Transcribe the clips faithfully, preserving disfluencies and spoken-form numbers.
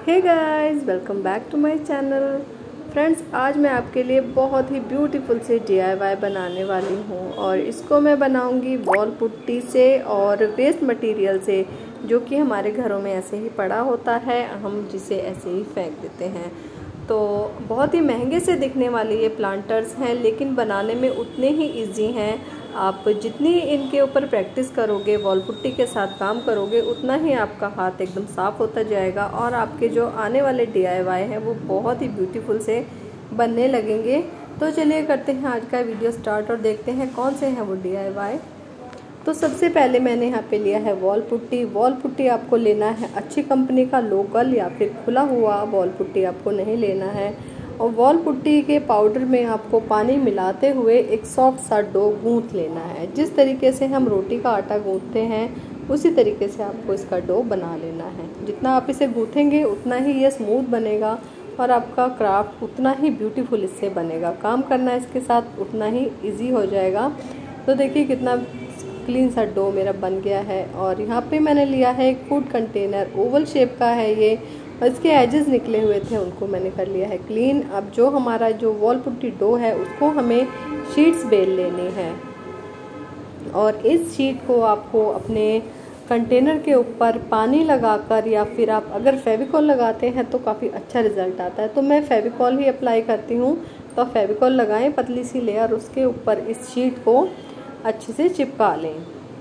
Hey guys, welcome back to my channel. Friends, आज मैं आपके लिए बहुत ही ब्यूटीफुल से डी आई वाई बनाने वाली हूँ और इसको मैं बनाऊँगी वॉल पुट्टी से और वेस्ट मटेरियल से, जो कि हमारे घरों में ऐसे ही पड़ा होता है, हम जिसे ऐसे ही फेंक देते हैं। तो बहुत ही महंगे से दिखने वाले ये प्लांटर्स हैं, लेकिन बनाने में उतने ही इजी हैं। आप जितनी इनके ऊपर प्रैक्टिस करोगे, वॉल पुट्टी के साथ काम करोगे, उतना ही आपका हाथ एकदम साफ़ होता जाएगा और आपके जो आने वाले डी आई वाई हैं वो बहुत ही ब्यूटीफुल से बनने लगेंगे। तो चलिए करते हैं आज का वीडियो स्टार्ट और देखते हैं कौन से हैं वो डी आई वाई। तो सबसे पहले मैंने यहाँ पे लिया है वॉल पुट्टी। वॉल पुट्टी आपको लेना है अच्छी कंपनी का, लोकल या फिर खुला हुआ वॉल पुट्टी आपको नहीं लेना है। और वॉल पुट्टी के पाउडर में आपको पानी मिलाते हुए एक सॉफ्ट सा डो गूँथ लेना है। जिस तरीके से हम रोटी का आटा गूँथते हैं उसी तरीके से आपको इसका डो बना लेना है। जितना आप इसे गूँथेंगे उतना ही ये स्मूथ बनेगा और आपका क्राफ्ट उतना ही ब्यूटीफुल इससे बनेगा। काम करना इसके साथ उतना ही ईजी हो जाएगा। तो देखिए कितना क्लीन सा डो मेरा बन गया है। और यहाँ पे मैंने लिया है एक फूड कंटेनर, ओवल शेप का है ये, और इसके एजेस निकले हुए थे, उनको मैंने कर लिया है क्लीन। अब जो हमारा जो वॉल पुट्टी डो है उसको हमें शीट्स बेल लेनी है और इस शीट को आपको अपने कंटेनर के ऊपर पानी लगाकर, या फिर आप अगर फेविकॉल लगाते हैं तो काफ़ी अच्छा रिजल्ट आता है। तो मैं फेविकॉल ही अप्लाई करती हूँ। तो आप फेविकॉल लगाएं पतली सी लेयर, उसके ऊपर इस शीट को अच्छे से चिपका लें।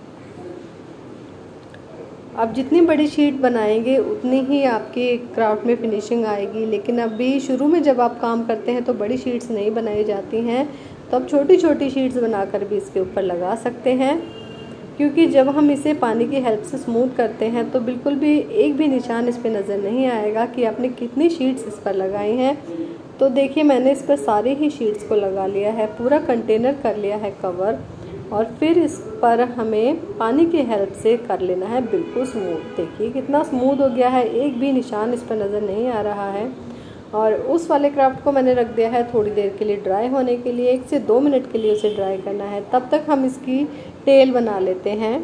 अब जितनी बड़ी शीट बनाएंगे उतनी ही आपके क्राफ्ट में फिनिशिंग आएगी। लेकिन अभी शुरू में जब आप काम करते हैं तो बड़ी शीट्स नहीं बनाई जाती हैं, तो आप छोटी छोटी शीट्स बनाकर भी इसके ऊपर लगा सकते हैं। क्योंकि जब हम इसे पानी की हेल्प से स्मूथ करते हैं तो बिल्कुल भी एक भी निशान इस पर नज़र नहीं आएगा कि आपने कितनी शीट्स इस पर लगाई हैं। तो देखिए मैंने इस पर सारी ही शीट्स को लगा लिया है, पूरा कंटेनर कर लिया है कवर, और फिर इस पर हमें पानी की हेल्प से कर लेना है बिल्कुल स्मूथ। देखिए कितना स्मूथ हो गया है, एक भी निशान इस पर नज़र नहीं आ रहा है। और उस वाले क्राफ्ट को मैंने रख दिया है थोड़ी देर के लिए ड्राई होने के लिए, एक से दो मिनट के लिए उसे ड्राई करना है। तब तक हम इसकी टेल बना लेते हैं।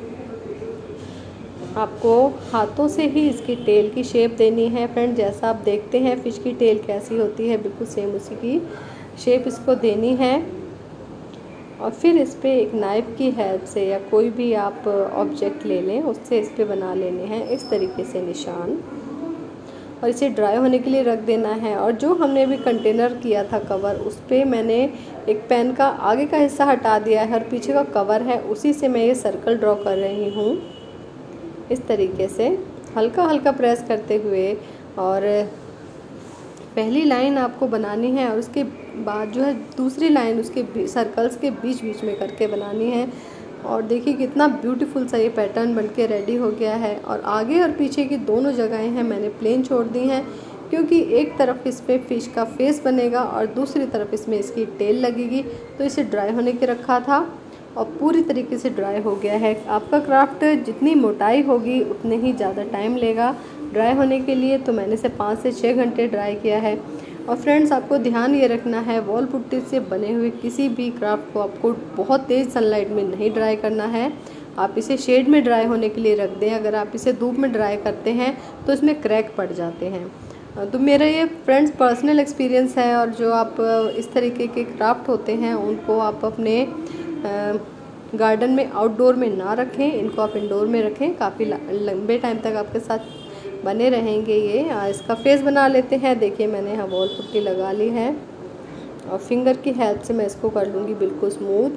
आपको हाथों से ही इसकी टेल की शेप देनी है। फ्रेंड, जैसा आप देखते हैं फ़िश की टेल कैसी होती है, बिल्कुल सेम उसी की शेप इसको देनी है। और फिर इस पर एक नाइफ़ की हेल्प से या कोई भी आप ऑब्जेक्ट ले लें, उससे इस पर बना लेने हैं इस तरीके से निशान, और इसे ड्राई होने के लिए रख देना है। और जो हमने अभी कंटेनर किया था कवर, उस पर मैंने एक पेन का आगे का हिस्सा हटा दिया है और पीछे का कवर है उसी से मैं ये सर्कल ड्रॉ कर रही हूँ इस तरीके से, हल्का हल्का प्रेस करते हुए। और पहली लाइन आपको बनानी है और उसके बाद जो है दूसरी लाइन उसके सर्कल्स के बीच बीच में करके बनानी है। और देखिए कितना ब्यूटीफुल सा ये पैटर्न बनके रेडी हो गया है। और आगे और पीछे की दोनों जगहें हैं मैंने प्लेन छोड़ दी हैं, क्योंकि एक तरफ इस पर फ़िश का फेस बनेगा और दूसरी तरफ इसमें इसकी टेल लगेगी। तो इसे ड्राई होने के रखा था और पूरी तरीके से ड्राई हो गया है। आपका क्राफ्ट जितनी मोटाई होगी उतने ही ज़्यादा टाइम लेगा ड्राई होने के लिए। तो मैंने इसे पाँच से छः घंटे ड्राई किया है। और फ्रेंड्स, आपको ध्यान ये रखना है, वॉल पुट्टी से बने हुए किसी भी क्राफ्ट को आपको बहुत तेज़ सनलाइट में नहीं ड्राई करना है। आप इसे शेड में ड्राई होने के लिए रख दें। अगर आप इसे धूप में ड्राई करते हैं तो इसमें क्रैक पड़ जाते हैं। तो मेरा ये फ्रेंड्स पर्सनल एक्सपीरियंस है। और जो आप इस तरीके के क्राफ्ट होते हैं उनको आप अपने गार्डन में आउटडोर में ना रखें, इनको आप इंडोर में रखें, काफ़ी लंबे टाइम तक आपके साथ बने रहेंगे ये। इसका फेस बना लेते हैं। देखिए मैंने यहाँ वॉल पुट्टी लगा ली है और फिंगर की हेल्प से मैं इसको कर लूँगी बिल्कुल स्मूथ।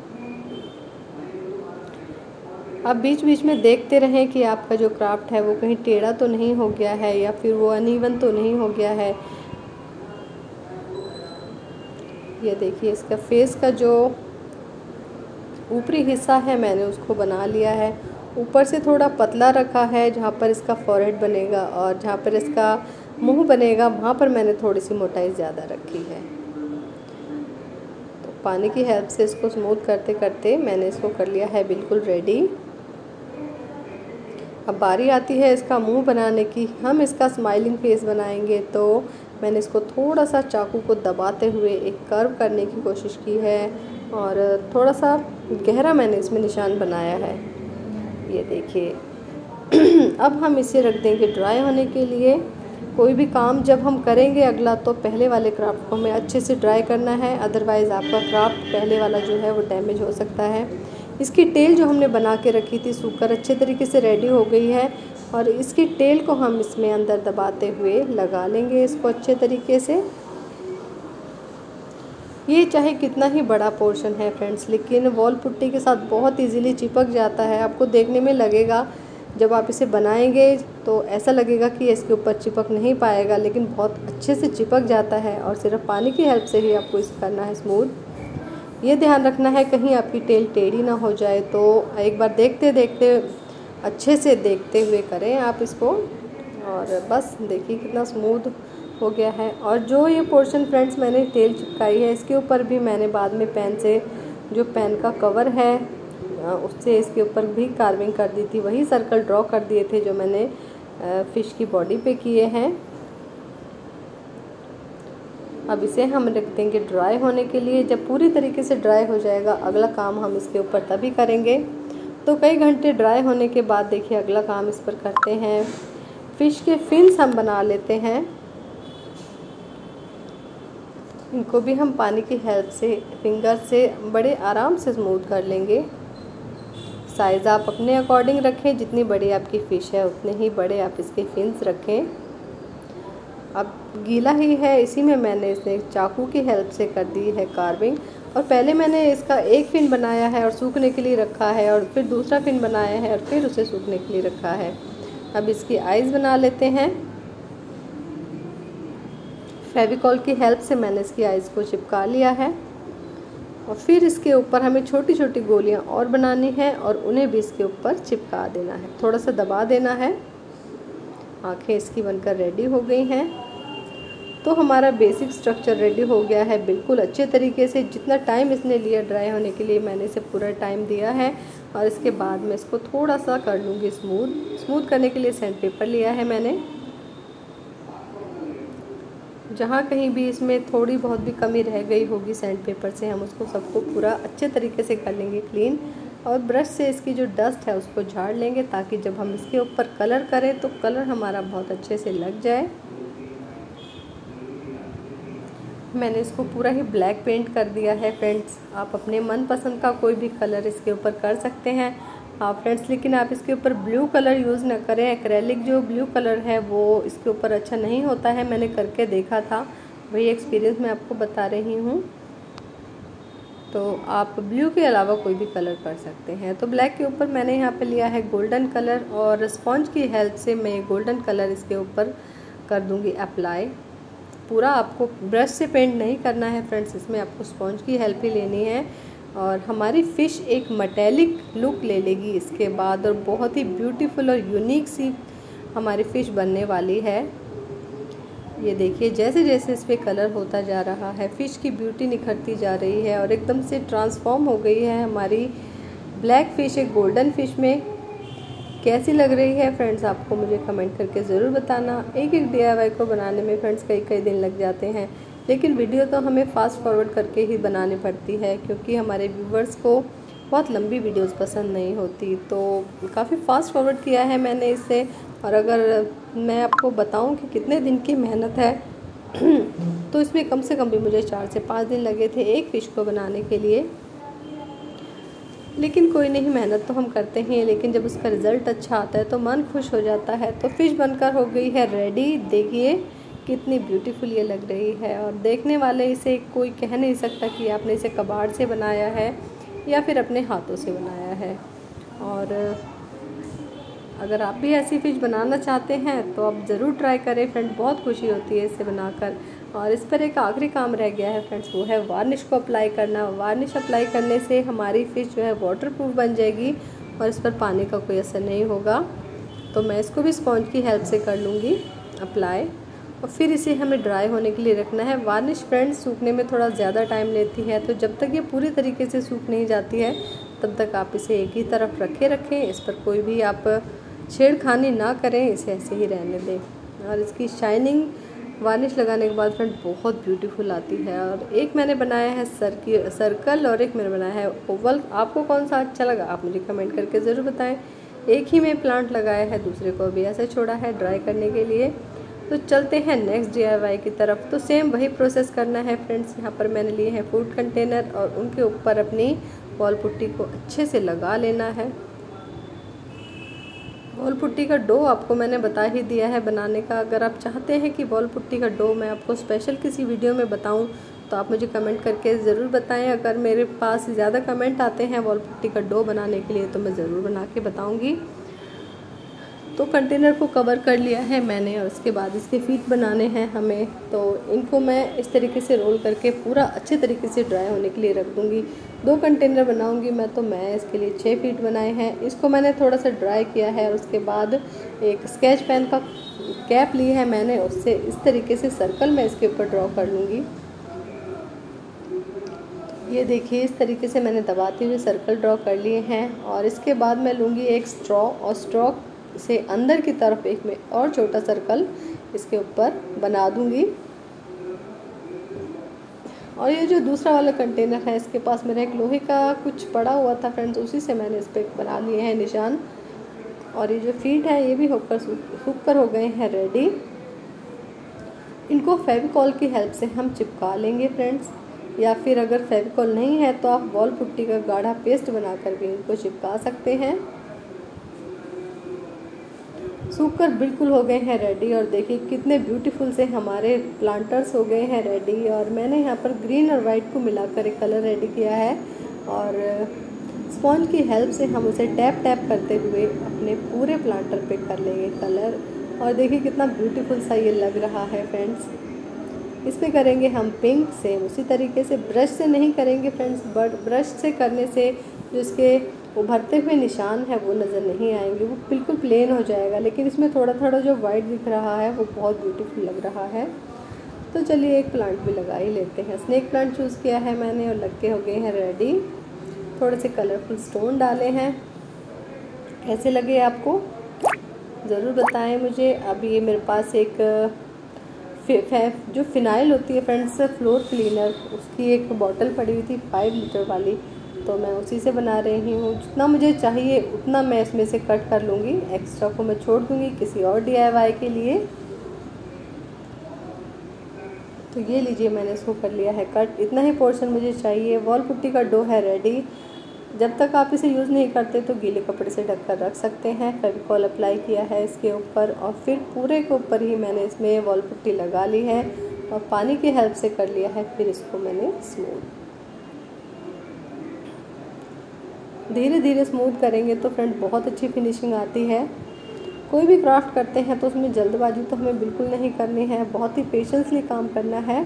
आप बीच बीच में देखते रहें कि आपका जो क्राफ्ट है वो कहीं टेढ़ा तो नहीं हो गया है या फिर वो अनइवन तो नहीं हो गया है। ये देखिए इसका फेस का जो ऊपरी हिस्सा है मैंने उसको बना लिया है। ऊपर से थोड़ा पतला रखा है, जहाँ पर इसका फॉरहेड बनेगा और जहाँ पर इसका मुंह बनेगा वहाँ पर मैंने थोड़ी सी मोटाई ज़्यादा रखी है। तो पानी की हेल्प से इसको स्मूथ करते करते मैंने इसको कर लिया है बिल्कुल रेडी। अब बारी आती है इसका मुंह बनाने की। हम इसका स्माइलिंग फेस बनाएंगे, तो मैंने इसको थोड़ा सा चाकू को दबाते हुए एक कर्व करने की कोशिश की है और थोड़ा सा गहरा मैंने इसमें निशान बनाया है। ये देखिए अब हम इसे रख देंगे ड्राई होने के लिए। कोई भी काम जब हम करेंगे अगला, तो पहले वाले क्राफ्ट को हमें अच्छे से ड्राई करना है, अदरवाइज़ आपका क्राफ्ट पहले वाला जो है वो डैमेज हो सकता है। इसकी टेल जो हमने बना के रखी थी सूखकर अच्छे तरीके से रेडी हो गई है, और इसकी टेल को हम इसमें अंदर दबाते हुए लगा लेंगे इसको अच्छे तरीके से। ये चाहे कितना ही बड़ा पोर्शन है फ्रेंड्स, लेकिन वॉल पुट्टी के साथ बहुत इजीली चिपक जाता है। आपको देखने में लगेगा, जब आप इसे बनाएंगे तो ऐसा लगेगा कि इसके ऊपर चिपक नहीं पाएगा, लेकिन बहुत अच्छे से चिपक जाता है, और सिर्फ पानी की हेल्प से ही आपको इसे करना है स्मूथ। ये ध्यान रखना है कहीं आपकी टेल टेढ़ी ना हो जाए, तो एक बार देखते देखते अच्छे से देखते हुए करें आप इसको। और बस देखिए कितना स्मूथ हो गया है। और जो ये पोर्शन फ्रेंड्स मैंने टेल चिपकाई है, इसके ऊपर भी मैंने बाद में पेन से, जो पेन का कवर है उससे इसके ऊपर भी कार्विंग कर दी थी, वही सर्कल ड्रॉ कर दिए थे जो मैंने फ़िश की बॉडी पे किए हैं। अब इसे हम रख देंगे ड्राई होने के लिए। जब पूरी तरीके से ड्राई हो जाएगा, अगला काम हम इसके ऊपर तभी करेंगे। तो कई घंटे ड्राई होने के बाद देखिए अगला काम इस पर करते हैं। फ़िश के फिन्स हम बना लेते हैं। इनको भी हम पानी की हेल्प से, फिंगर से बड़े आराम से स्मूथ कर लेंगे। साइज़ आप अपने अकॉर्डिंग रखें, जितनी बड़ी आपकी फ़िश है उतने ही बड़े आप इसके फिन्स रखें। अब गीला ही है, इसी में मैंने इसे चाकू की हेल्प से कर दी है कार्विंग। और पहले मैंने इसका एक फिन बनाया है और सूखने के लिए रखा है, और फिर दूसरा फिन बनाया है और फिर उसे सूखने के लिए रखा है। अब इसकी आइज़ बना लेते हैं। फेविकॉल की हेल्प से मैंने इसकी आइज़ को चिपका लिया है, और फिर इसके ऊपर हमें छोटी छोटी गोलियां और बनानी है और उन्हें भी इसके ऊपर चिपका देना है, थोड़ा सा दबा देना है। आँखें इसकी बनकर रेडी हो गई हैं। तो हमारा बेसिक स्ट्रक्चर रेडी हो गया है बिल्कुल अच्छे तरीके से। जितना टाइम इसने लिया ड्राई होने के लिए, मैंने इसे पूरा टाइम दिया है। और इसके बाद मैं इसको थोड़ा सा कर लूँगी स्मूथ। स्मूथ करने के लिए सैंड पेपर लिया है मैंने। जहाँ कहीं भी इसमें थोड़ी बहुत भी कमी रह गई होगी सैंड पेपर से, हम उसको सबको पूरा अच्छे तरीके से कर लेंगे क्लीन। और ब्रश से इसकी जो डस्ट है उसको झाड़ लेंगे, ताकि जब हम इसके ऊपर कलर करें तो कलर हमारा बहुत अच्छे से लग जाए। मैंने इसको पूरा ही ब्लैक पेंट कर दिया है फ्रेंड्स। आप अपने मनपसंद का कोई भी कलर इसके ऊपर कर सकते हैं हाँ फ्रेंड्स, लेकिन आप इसके ऊपर ब्लू कलर यूज़ ना करें। एक्रेलिक जो ब्लू कलर है वो इसके ऊपर अच्छा नहीं होता है, मैंने करके देखा था, वही एक्सपीरियंस मैं आपको बता रही हूँ। तो आप ब्लू के अलावा कोई भी कलर कर सकते हैं। तो ब्लैक के ऊपर मैंने यहाँ पे लिया है गोल्डन कलर, और स्पॉन्ज की हेल्प से मैं गोल्डन कलर इसके ऊपर कर दूँगी अप्लाई। पूरा आपको ब्रश से पेंट नहीं करना है फ्रेंड्स, इसमें आपको स्पॉन्ज की हेल्प ही लेनी है। और हमारी फ़िश एक मेटेलिक लुक ले लेगी इसके बाद, और बहुत ही ब्यूटीफुल और यूनिक सी हमारी फ़िश बनने वाली है। ये देखिए जैसे जैसे इस पर कलर होता जा रहा है, फ़िश की ब्यूटी निखरती जा रही है और एकदम से ट्रांसफॉर्म हो गई है हमारी ब्लैक फ़िश एक गोल्डन फ़िश में। कैसी लग रही है फ्रेंड्स, आपको मुझे कमेंट करके ज़रूर बताना। एक एक डी आई वाई को बनाने में फ्रेंड्स कई कई दिन लग जाते हैं, लेकिन वीडियो तो हमें फ़ास्ट फॉरवर्ड करके ही बनानी पड़ती है, क्योंकि हमारे व्यूवर्स को बहुत लंबी वीडियोस पसंद नहीं होती। तो काफ़ी फ़ास्ट फॉरवर्ड किया है मैंने इसे। और अगर मैं आपको बताऊं कि कितने दिन की मेहनत है तो इसमें कम से कम भी मुझे चार से पाँच दिन लगे थे एक फ़िश को बनाने के लिए। लेकिन कोई नहीं, मेहनत तो हम करते हैं, लेकिन जब उसका रिज़ल्ट अच्छा आता है तो मन खुश हो जाता है। तो फ़िश बनकर हो गई है रेडी। देखिए कितनी ब्यूटीफुल ये लग रही है, और देखने वाले इसे कोई कह नहीं सकता कि आपने इसे कबाड़ से बनाया है या फिर अपने हाथों से बनाया है। और अगर आप भी ऐसी फ़िश बनाना चाहते हैं तो आप ज़रूर ट्राई करें फ्रेंड, बहुत खुशी होती है इसे बनाकर। और इस पर एक आखिरी काम रह गया है फ्रेंड्स, वो है वार्निश को अप्लाई करना। वार्निश अप्लाई करने से हमारी फ़िश जो है वाटरप्रूफ बन जाएगी और इस पर पानी का कोई असर नहीं होगा। तो मैं इसको भी स्पॉन्ज की हेल्प से कर लूँगी अप्लाई, और फिर इसे हमें ड्राई होने के लिए रखना है। वार्निश फ्रेंड्स सूखने में थोड़ा ज़्यादा टाइम लेती है, तो जब तक ये पूरी तरीके से सूख नहीं जाती है तब तक आप इसे एक ही तरफ रखे रखें। इस पर कोई भी आप छेड़खानी ना करें, इसे ऐसे ही रहने दें। और इसकी शाइनिंग वार्निश लगाने के बाद फ्रेंड बहुत ब्यूटीफुल आती है। और एक मैंने बनाया है सर्की सर्कल और एक मैंने बनाया है ओवल। आपको कौन सा अच्छा लगा आप मुझे कमेंट करके ज़रूर बताएं। एक ही में प्लांट लगाया है, दूसरे को भी ऐसे छोड़ा है ड्राई करने के लिए। तो चलते हैं नेक्स्ट डी आई वाई की तरफ। तो सेम वही प्रोसेस करना है फ्रेंड्स। यहाँ पर मैंने लिए हैं फूड कंटेनर और उनके ऊपर अपनी वॉल पुट्टी को अच्छे से लगा लेना है। वॉल पुट्टी का डो आपको मैंने बता ही दिया है बनाने का। अगर आप चाहते हैं कि वॉल पुट्टी का डो मैं आपको स्पेशल किसी वीडियो में बताऊं तो आप मुझे कमेंट करके ज़रूर बताएं। अगर मेरे पास ज़्यादा कमेंट आते हैं वॉल पुट्टी का डो बनाने के लिए तो मैं ज़रूर बना के बताऊंगी। तो कंटेनर को कवर कर लिया है मैंने और उसके बाद इसके फीट बनाने हैं हमें। तो इनको मैं इस तरीके से रोल करके पूरा अच्छे तरीके से ड्राई होने के लिए रख दूँगी। दो कंटेनर बनाऊंगी मैं, तो मैं इसके लिए छः फीट बनाए हैं। इसको मैंने थोड़ा सा ड्राई किया है और उसके बाद एक स्केच पेन का कैप ली है मैंने, उससे इस तरीके से सर्कल मैं इसके ऊपर ड्रॉ कर लूँगी। ये देखिए इस तरीके से मैंने दबाते हुए सर्कल ड्रॉ कर लिए हैं। और इसके बाद मैं लूँगी एक स्ट्रॉ और स्ट्रॉ से अंदर की तरफ एक में और छोटा सर्कल इसके ऊपर बना दूंगी। और ये जो दूसरा वाला कंटेनर है इसके पास मेरा एक लोहे का कुछ पड़ा हुआ था फ्रेंड्स, उसी से मैंने इस पर बना लिए हैं निशान। और ये जो फीट है ये भी होकर सूख कर हो गए हैं रेडी। इनको फेविकॉल की हेल्प से हम चिपका लेंगे फ्रेंड्स, या फिर अगर फेविकॉल नहीं है तो आप वॉल पुट्टी का गाढ़ा पेस्ट बनाकर भी इनको चिपका सकते हैं। सूखकर बिल्कुल हो गए हैं रेडी। और देखिए कितने ब्यूटीफुल से हमारे प्लांटर्स हो गए हैं रेडी। और मैंने यहाँ पर ग्रीन और वाइट को मिलाकर एक कलर रेडी किया है और स्पॉन्ज की हेल्प से हम उसे टैप टैप करते हुए अपने पूरे प्लांटर पे कर लेंगे कलर। और देखिए कितना ब्यूटीफुल सा ये लग रहा है फ्रेंड्स। इस पर करेंगे हम पिंक, सेम उसी तरीके से ब्रश से नहीं करेंगे फ्रेंड्स, बट ब्रश से करने से जो इसके उभरते हुए निशान है वो नज़र नहीं आएंगे, वो बिल्कुल प्लेन हो जाएगा। लेकिन इसमें थोड़ा थोड़ा जो वाइट दिख रहा है वो बहुत ब्यूटीफुल लग रहा है। तो चलिए एक प्लांट भी लगा ही लेते हैं। स्नेक प्लांट चूज़ किया है मैंने और लग के हो गए हैं रेडी। थोड़े से कलरफुल स्टोन डाले हैं। कैसे लगे आपको ज़रूर बताएं मुझे। अब ये मेरे पास एक जो फिनाइल होती है फ्रेंड्स फ्लोर क्लीनर, उसकी एक बॉटल पड़ी हुई थी फाइव लीटर वाली, तो मैं उसी से बना रही हूँ। जितना मुझे चाहिए उतना मैं इसमें से कट कर लूँगी, एक्स्ट्रा को मैं छोड़ दूँगी किसी और डी आई वाई के लिए। तो ये लीजिए मैंने इसको कर लिया है कट, इतना ही पोर्शन मुझे चाहिए। वॉल पुट्टी का डो है रेडी। जब तक आप इसे यूज़ नहीं करते तो गीले कपड़े से ढककर रख सकते हैं। फेविकॉल अप्लाई किया है इसके ऊपर और फिर पूरे के ऊपर ही मैंने इसमें वॉल पुट्टी लगा ली है और पानी की हेल्प से कर लिया है। फिर इसको मैंने स्मूथ धीरे धीरे स्मूथ करेंगे तो फ्रेंड बहुत अच्छी फिनिशिंग आती है। कोई भी क्राफ्ट करते हैं तो उसमें जल्दबाजी तो हमें बिल्कुल नहीं करनी है, बहुत ही पेशेंसली काम करना है।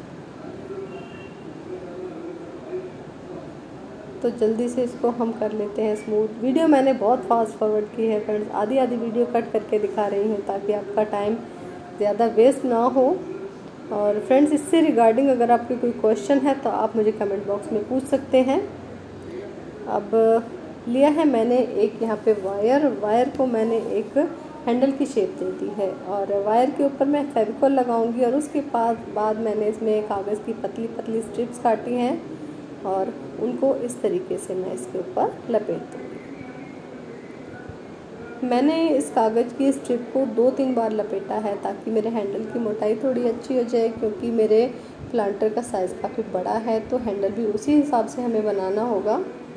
तो जल्दी से इसको हम कर लेते हैं स्मूथ। वीडियो मैंने बहुत फास्ट फॉरवर्ड की है फ्रेंड्स, आधी आधी वीडियो कट करके दिखा रही हूँ ताकि आपका टाइम ज़्यादा वेस्ट ना हो। और फ्रेंड्स इससे रिगार्डिंग अगर आपके कोई क्वेश्चन है तो आप मुझे कमेंट बॉक्स में पूछ सकते हैं। अब लिया है मैंने एक यहाँ पे वायर, वायर को मैंने एक हैंडल की शेप दे दी है और वायर के ऊपर मैं फेविकॉल लगाऊंगी और उसके बाद बाद मैंने इसमें कागज़ की पतली पतली स्ट्रिप्स काटी हैं और उनको इस तरीके से मैं इसके ऊपर लपेट दूँगी। मैंने इस कागज़ की स्ट्रिप को दो तीन बार लपेटा है ताकि मेरे हैंडल की मोटाई थोड़ी अच्छी हो जाए, क्योंकि मेरे प्लांटर का साइज़ काफ़ी बड़ा है तो हैंडल भी उसी हिसाब से हमें बनाना होगा।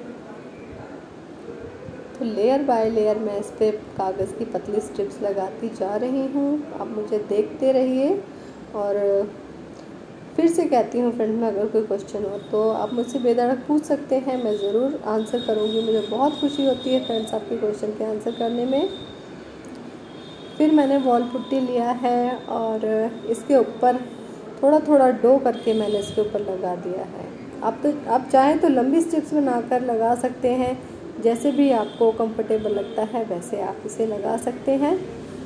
तो लेयर बाय लेयर मैं इस पर कागज़ की पतली स्ट्रिप्स लगाती जा रही हूँ। आप मुझे देखते रहिए। और फिर से कहती हूँ फ्रेंड में अगर कोई क्वेश्चन हो तो आप मुझसे बेधड़क पूछ सकते हैं, मैं ज़रूर आंसर करूँगी। मुझे बहुत खुशी होती है फ्रेंड्स आपके क्वेश्चन के आंसर करने में। फिर मैंने वॉल पुट्टी लिया है और इसके ऊपर थोड़ा थोड़ा डो करके मैंने इसके ऊपर लगा दिया है। आप तो आप चाहें तो लंबी स्ट्रिप्स बनाकर लगा सकते हैं, जैसे भी आपको कंफर्टेबल लगता है वैसे आप इसे लगा सकते हैं।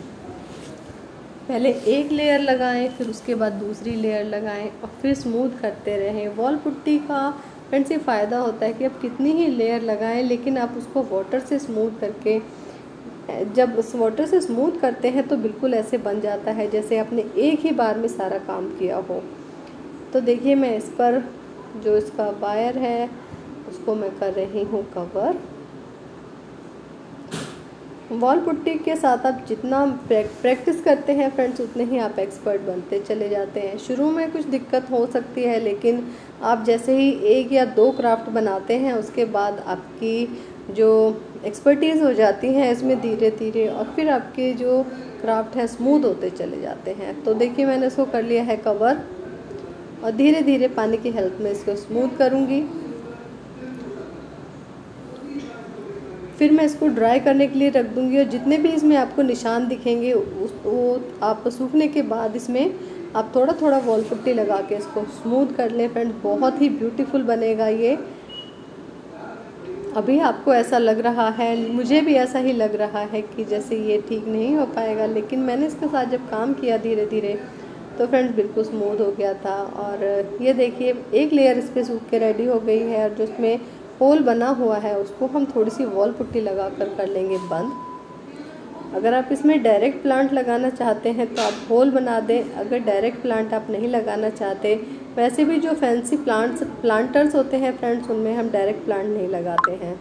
पहले एक लेयर लगाएं, फिर उसके बाद दूसरी लेयर लगाएं और फिर स्मूथ करते रहें। वॉल पुट्टी का फ्रेंड्स ये फ़ायदा होता है कि आप कितनी ही लेयर लगाएं लेकिन आप उसको वाटर से स्मूथ करके, जब उस वाटर से स्मूथ करते हैं तो बिल्कुल ऐसे बन जाता है जैसे आपने एक ही बार में सारा काम किया हो। तो देखिए मैं इस पर जो इसका वायर है उसको मैं कर रही हूँ कवर। वॉल पुट्टी के साथ आप जितना प्रैक्टिस करते हैं फ्रेंड्स, उतने ही आप एक्सपर्ट बनते चले जाते हैं। शुरू में कुछ दिक्कत हो सकती है, लेकिन आप जैसे ही एक या दो क्राफ्ट बनाते हैं, उसके बाद आपकी जो एक्सपर्टीज़ हो जाती है इसमें धीरे धीरे, और फिर आपके जो क्राफ्ट है स्मूथ होते चले जाते हैं। तो देखिए मैंने इसको कर लिया है कवर, और धीरे धीरे पानी की हेल्प में इसको स्मूथ करूँगी। फिर मैं इसको ड्राई करने के लिए रख दूँगी, और जितने भी इसमें आपको निशान दिखेंगे उस वो आप सूखने के बाद इसमें आप थोड़ा थोड़ा वॉल पुट्टी लगा के इसको स्मूथ कर लें फ्रेंड्स। बहुत ही ब्यूटीफुल बनेगा ये। अभी आपको ऐसा लग रहा है, मुझे भी ऐसा ही लग रहा है कि जैसे ये ठीक नहीं हो पाएगा, लेकिन मैंने इसके साथ जब काम किया धीरे धीरे तो फ्रेंड्स बिल्कुल स्मूथ हो गया था। और ये देखिए एक लेयर इस पर सूख के रेडी हो गई है, और जो इसमें होल बना हुआ है उसको हम थोड़ी सी वॉल पुट्टी लगा कर कर लेंगे बंद। अगर आप इसमें डायरेक्ट प्लांट लगाना चाहते हैं तो आप होल बना दें। अगर डायरेक्ट प्लांट आप नहीं लगाना चाहते, वैसे भी जो फैंसी प्लांट्स प्लांटर्स होते हैं फ्रेंड्स, उनमें हम डायरेक्ट प्लांट नहीं लगाते हैं।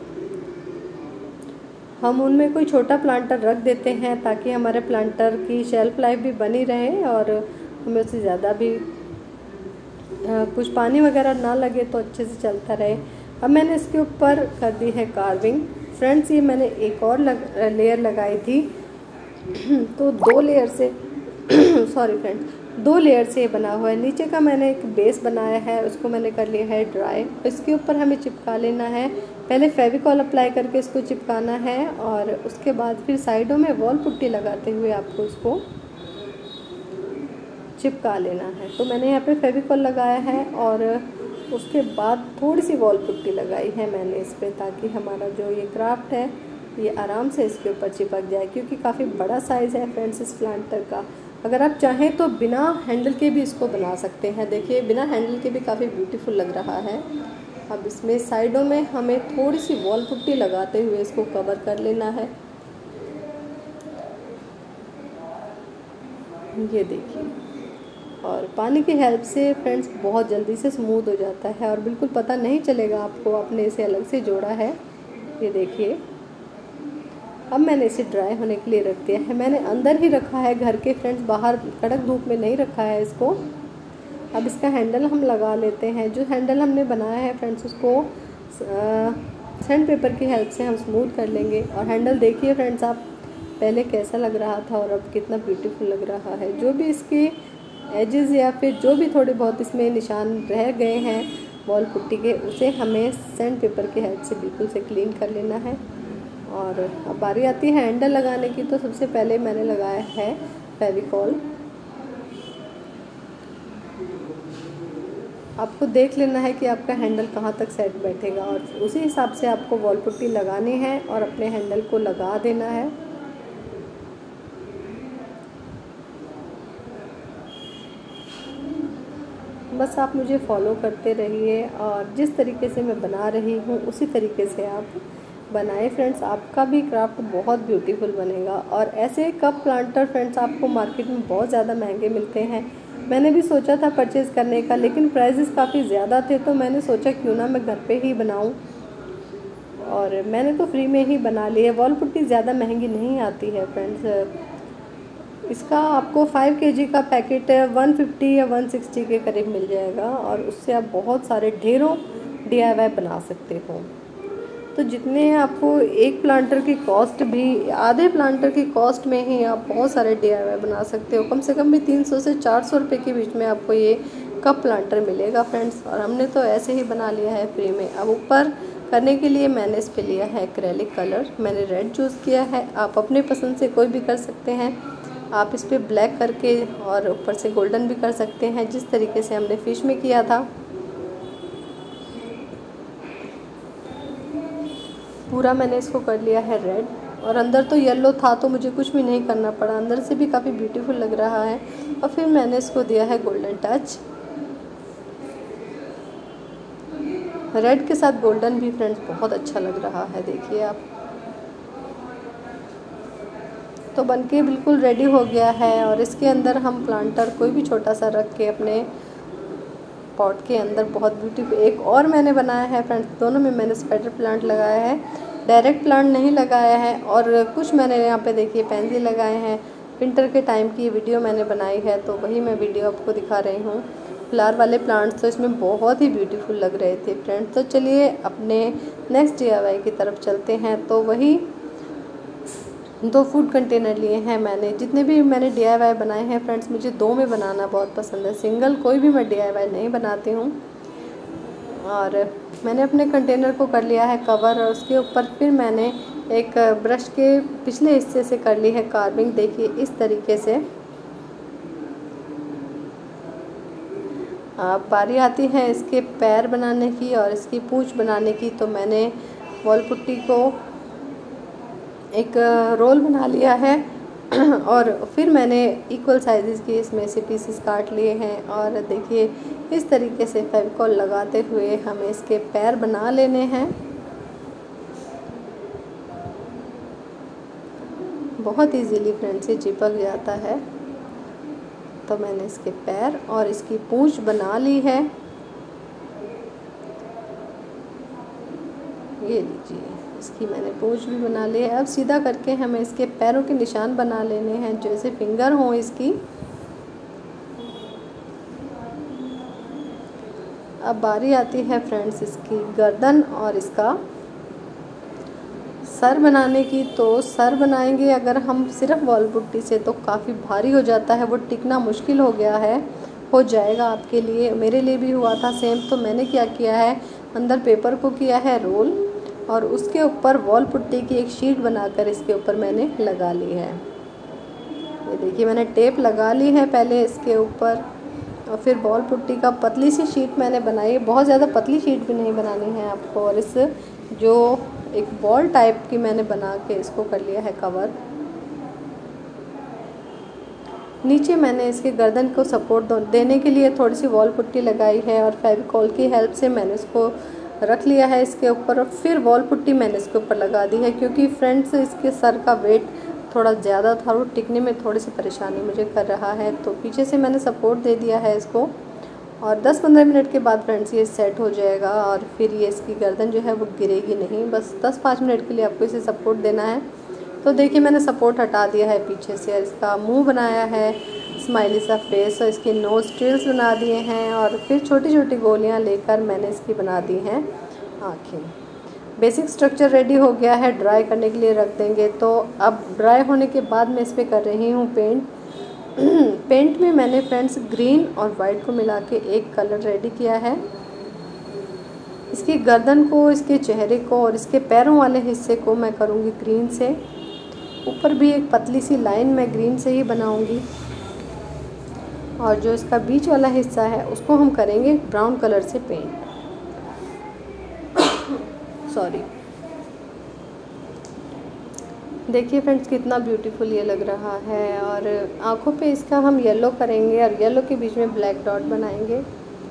हम उनमें कोई छोटा प्लांटर रख देते हैं ताकि हमारे प्लांटर की शेल्फ लाइफ भी बनी रहे, और हमें उससे ज़्यादा भी आ, कुछ पानी वगैरह ना लगे तो अच्छे से चलता रहे। अब मैंने इसके ऊपर कर दी है कार्विंग फ्रेंड्स। ये मैंने एक और लग, लेयर लगाई थी तो दो लेयर से सॉरी फ्रेंड्स दो लेयर से ये बना हुआ है। नीचे का मैंने एक बेस बनाया है, उसको मैंने कर लिया है ड्राई। इसके ऊपर हमें चिपका लेना है। पहले फेविकॉल अप्लाई करके इसको चिपकाना है, और उसके बाद फिर साइडों में वॉल पुट्टी लगाते हुए आपको इसको चिपका लेना है। तो मैंने यहाँ पे फेविकॉल लगाया है, और उसके बाद थोड़ी सी वॉल पुट्टी लगाई है मैंने इस पर, ताकि हमारा जो ये क्राफ्ट है ये आराम से इसके ऊपर चिपक जाए, क्योंकि काफ़ी बड़ा साइज़ है फ्रेंड्स इस प्लांटर का। अगर आप चाहें तो बिना हैंडल के भी इसको बना सकते हैं। देखिए बिना हैंडल के भी काफ़ी ब्यूटीफुल लग रहा है। अब इसमें साइडों में हमें थोड़ी सी वॉल पुट्टी लगाते हुए इसको कवर कर लेना है। ये देखिए, और पानी की हेल्प से फ्रेंड्स बहुत जल्दी से स्मूथ हो जाता है, और बिल्कुल पता नहीं चलेगा आपको आपने इसे अलग से जोड़ा है। ये देखिए, अब मैंने इसे ड्राई होने के लिए रख दिया है। मैंने अंदर ही रखा है घर के फ्रेंड्स, बाहर कड़क धूप में नहीं रखा है इसको। अब इसका हैंडल हम लगा लेते हैं। जो हैंडल हमने बनाया है फ्रेंड्स, उसको सैंड पेपर की हेल्प से हम स्मूथ कर लेंगे। और हैंडल देखिए फ्रेंड्स आप, पहले कैसा लग रहा था और अब कितना ब्यूटीफुल लग रहा है। जो भी इसके एजेस या फिर जो भी थोड़े बहुत इसमें निशान रह गए हैं वॉल पुट्टी के, उसे हमें सैंड पेपर की हेल्प से बिल्कुल से क्लीन कर लेना है। और अब बारी आती है हैंडल लगाने की। तो सबसे पहले मैंने लगाया है फेविकॉल। आपको देख लेना है कि आपका हैंडल कहाँ तक सेट बैठेगा, और उसी हिसाब से आपको वॉल पुट्टी लगानी है और अपने हैंडल को लगा देना है। बस आप मुझे फॉलो करते रहिए, और जिस तरीके से मैं बना रही हूँ उसी तरीके से आप बनाएं फ्रेंड्स। आपका भी क्राफ्ट बहुत ब्यूटीफुल बनेगा। और ऐसे कप प्लांटर फ्रेंड्स आपको मार्केट में बहुत ज़्यादा महंगे मिलते हैं। मैंने भी सोचा था परचेज़ करने का, लेकिन प्राइसेस काफ़ी ज़्यादा थे, तो मैंने सोचा क्यों ना मैं घर पे ही बनाऊं, और मैंने तो फ्री में ही बना ली है। वॉल पुट्टी ज़्यादा महंगी नहीं आती है फ्रेंड्स। इसका आपको फाइव केजी का पैकेट वन फिफ्टी या वन सिक्सटी के करीब मिल जाएगा, और उससे आप बहुत सारे ढेरों डी आई वाई बना सकते हो। तो जितने आपको एक प्लांटर की कॉस्ट भी, आधे प्लांटर की कॉस्ट में ही आप बहुत सारे डी आई वाई बना सकते हो। कम से कम भी तीन सौ से चार सौ रुपये के बीच में आपको ये कप प्लांटर मिलेगा फ्रेंड्स। और हमने तो ऐसे ही बना लिया है फ्री में। अब ऊपर करने के लिए मैंने इस पर लिया है एक्रेलिक कलर। मैंने रेड चूज़ किया है, आप अपने पसंद से कोई भी कर सकते हैं। आप इस पर ब्लैक करके और ऊपर से गोल्डन भी कर सकते हैं, जिस तरीके से हमने फिश में किया था। पूरा मैंने इसको कर लिया है रेड, और अंदर तो येलो था तो मुझे कुछ भी नहीं करना पड़ा, अंदर से भी काफ़ी ब्यूटीफुल लग रहा है। और फिर मैंने इसको दिया है गोल्डन टच। रेड के साथ गोल्डन भी फ्रेंड्स बहुत अच्छा लग रहा है। देखिए आप, तो बनके बिल्कुल रेडी हो गया है। और इसके अंदर हम प्लांटर कोई भी छोटा सा रख के अपने पॉट के अंदर बहुत ब्यूटीफुल, एक और मैंने बनाया है फ्रेंड्स, दोनों में मैंने स्पाइडर प्लांट लगाया है। डायरेक्ट प्लांट नहीं लगाया है। और कुछ मैंने यहाँ पे देखिए पेंसिल लगाए हैं, विंटर के टाइम की वीडियो मैंने बनाई है तो वही मैं वीडियो आपको दिखा रही हूँ। फ्लावर वाले प्लांट्स तो इसमें बहुत ही ब्यूटीफुल लग रहे थे फ्रेंड्स। तो चलिए अपने नेक्स्ट डी आई वाई की तरफ चलते हैं। तो वही दो फूड कंटेनर लिए हैं मैंने। जितने भी मैंने डी आई वाई बनाए हैं फ्रेंड्स, मुझे दो में बनाना बहुत पसंद है, सिंगल कोई भी मैं डी आई वाई नहीं बनाती हूँ। और मैंने अपने कंटेनर को कर लिया है कवर, और उसके ऊपर फिर मैंने एक ब्रश के पिछले हिस्से से कर ली है कार्विंग। देखिए इस तरीके से। अब बारी आती है इसके पैर बनाने की और इसकी पूंछ बनाने की। तो मैंने वॉल पुट्टी को एक रोल बना लिया है और फिर मैंने इक्वल साइज़ के इसमें से पीसेस काट लिए हैं। और देखिए इस तरीके से फेविकॉल लगाते हुए हमें इसके पैर बना लेने हैं। बहुत इजीली फ्रेंड्स ये चिपक जाता है। तो मैंने इसके पैर और इसकी पूंछ बना ली है। ये लीजिए, इसकी मैंने पूंछ भी बना ली है। अब सीधा करके हमें इसके पैरों के निशान बना लेने हैं, जैसे फिंगर हों इसकी। अब बारी आती है फ्रेंड्स इसकी गर्दन और इसका सर बनाने की। तो सर बनाएंगे अगर हम सिर्फ वॉल पुट्टी से तो काफ़ी भारी हो जाता है, वो टिकना मुश्किल हो गया है। हो जाएगा आपके लिए, मेरे लिए भी हुआ था सेम। तो मैंने क्या किया है, अंदर पेपर को किया है रोल और उसके ऊपर वॉल पुट्टी की एक शीट बनाकर इसके ऊपर मैंने लगा ली है। ये देखिए मैंने टेप लगा ली है पहले इसके ऊपर, और फिर वॉल पुट्टी का पतली सी शीट मैंने बनाई। बहुत ज़्यादा पतली शीट भी नहीं बनानी है आपको। और इस जो एक बॉल टाइप की मैंने बना के इसको कर लिया है कवर। नीचे मैंने इसके गर्दन को सपोर्ट देने के लिए थोड़ी सी वॉल पुट्टी लगाई है और फेविकॉल की हेल्प से मैंने इसको रख लिया है इसके ऊपर। और फिर वॉल पुट्टी मैंने इसके ऊपर लगा दी है, क्योंकि फ्रेंड्स इसके सर का वेट थोड़ा ज़्यादा था, वो टिकने में थोड़ी सी परेशानी मुझे कर रहा है। तो पीछे से मैंने सपोर्ट दे दिया है इसको। और दस पंद्रह मिनट के बाद फ्रेंड्स ये सेट हो जाएगा और फिर ये इसकी गर्दन जो है वो गिरेगी नहीं। बस दस पाँच मिनट के लिए आपको इसे सपोर्ट देना है। तो देखिए मैंने सपोर्ट हटा दिया है पीछे से। इसका मुंह बनाया है स्माइली सा फेस, और इसके नोज ट्रिल्स बना दिए हैं। और फिर छोटी छोटी गोलियां लेकर मैंने इसकी बना दी हैं आँखें। बेसिक स्ट्रक्चर रेडी हो गया है, ड्राई करने के लिए रख देंगे। तो अब ड्राई होने के बाद मैं इस पर कर रही हूँ पेंट। पेंट में मैंने फ्रेंड्स ग्रीन और वाइट को मिला के एक कलर रेडी किया है। इसकी गर्दन को, इसके चेहरे को और इसके पैरों वाले हिस्से को मैं करूँगी ग्रीन से। ऊपर भी एक पतली सी लाइन मैं ग्रीन से ही बनाऊँगी। और जो इसका बीच वाला हिस्सा है उसको हम करेंगे ब्राउन कलर से पेंट। सॉरी। देखिए फ्रेंड्स कितना ब्यूटीफुल ये लग रहा है। और आँखों पे इसका हम येलो करेंगे और येलो के बीच में ब्लैक डॉट बनाएंगे।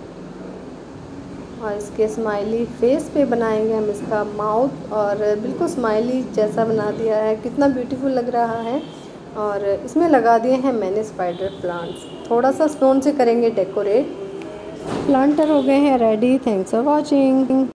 और इसके स्माइली फेस पे बनाएंगे हम इसका माउथ, और बिल्कुल स्माइली जैसा बना दिया है। कितना ब्यूटीफुल लग रहा है। और इसमें लगा दिए हैं मैंने स्पाइडर प्लांट्स। थोड़ा सा स्टोन से करेंगे डेकोरेट। प्लांटर हो गए हैं रेडी। Thanks for watching.